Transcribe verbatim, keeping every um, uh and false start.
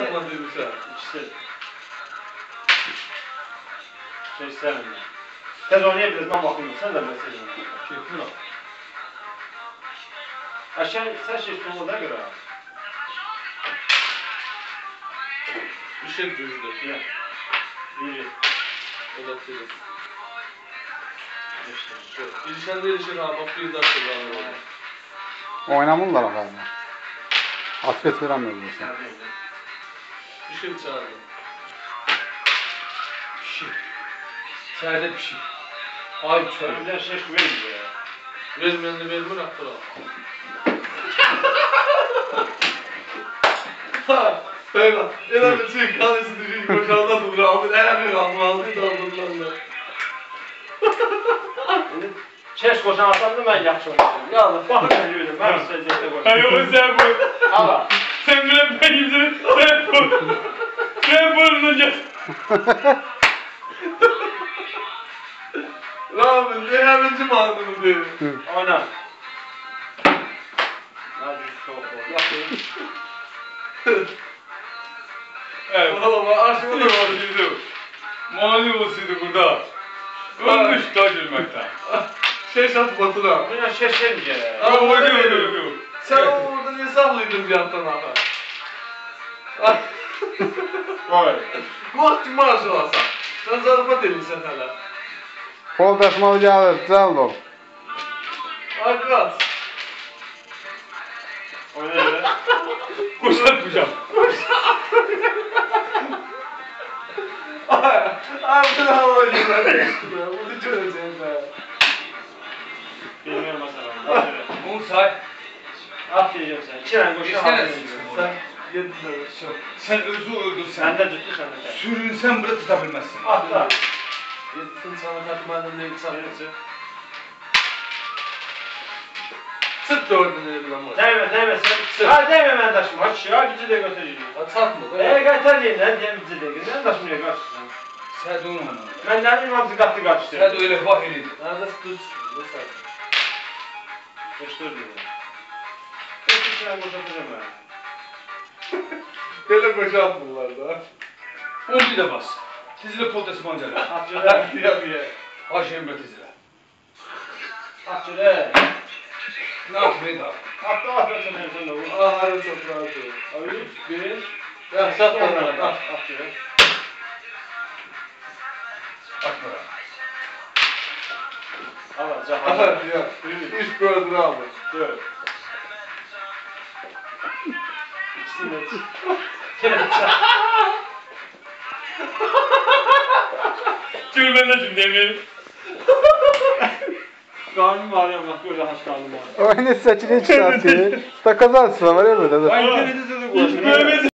Anladıymışa. İkisi. Şey istemiyorum ya. Tez oynayabiliriz, ben bakayım. Sen de mesaj oynayın. Keyfin al. Aşağı sen şey istiyorsun da göre. Bir şey düzdü. Ya. İyi. O da dedi. İlişen de ilişen ha, bak bir dakika daha. Oynamırlar galiba. Atlet veremiyoruz mesela. Bir şey çağırdı. Pişi. İçeride pişi. Ay çöl. Önümden şey şu verir ya. Vermeyen de vermir aktar al. Ha, öyle. Ela bir şey kanısı düşün, koşalda doğru aldı. Ela bir aldı, aldı, aldı, aldı. Çeş koşan atam da ben yaxşı oynayacağım. Ya Allah, bakın ben yürüdüm, ben söyleyecekte koşacağım. Hayır o sen bu. Hala. Sen bile ben yüzünü sen bu. Sen burnunu gel. Rahmet, ne hemenci mağdunu diyor. Oyna. Hadi soğuk ol. Yapayım. Evet. Valla aşkım da var. olsaydı. Mani olsaydı burada. Ölmüş da gülmekten. Şey sat batıra. Bu ne şey şey mi? Aa, Yok öyle yok mi? yok yok. Sen orada ne saklıydın bir yandan aha? Vay. Bak kim maaş olasan. Sen zarfat edilsen hala. Kol tasmalı gelir, güzel ol. Arkadaş. Oyna öyle. Kuşak kuşak. Ay, ay bu da hava güzel. Bunu çözeceğim ben. Bilmiyorum mesela. At öyle. Bunu say. At diyeceğim sen. İki tane koşuyor. İstene at siz. diyeceğim. Sen yedin de şu. Sen özü öldürsen. Sen de tuttu sen de sen. Sürünsen bile tutabilmezsin. At da. Yedin sana katmanın ne sanıyorsun? Sırt dördünü evlenmez. Değme değme sen. Ha değme ben taşım. Aç ya gici de götüreceğim. Atak mı? Eee götür diyeyim lan diyeyim gici de. Sen taşım ya kaçırsın. Sen de onu onu. Ben ne bileyim hapsi kattı kaçtı. Sen de öyle bak eliydi. Nerede tut? Ne sen? Koştur diyeyim. Koştur şuna koşatacağım ben. Böyle boşaltmıyorlar da. On bir de bas. Tizile kol teslim ancak. At şöyle. Ya bir. Aş emre tizile. At şöyle. Ne yapmayı da? At da at sen sen de vur. Ah hadi çok rahat ol. Abi bir. Ya sat bana. At At. at şöyle. Atma. Al cahan. Hadi ya. Üç gördür abi. Dört. İkisini de. Gülmeden şimdi eminim. Karnım ağrıyor bak böyle haş karnım ağrıyor. Oyunu saçını çıkartıyor. Takas alsın var ya böyle. Ay internete de koşun. Mehmet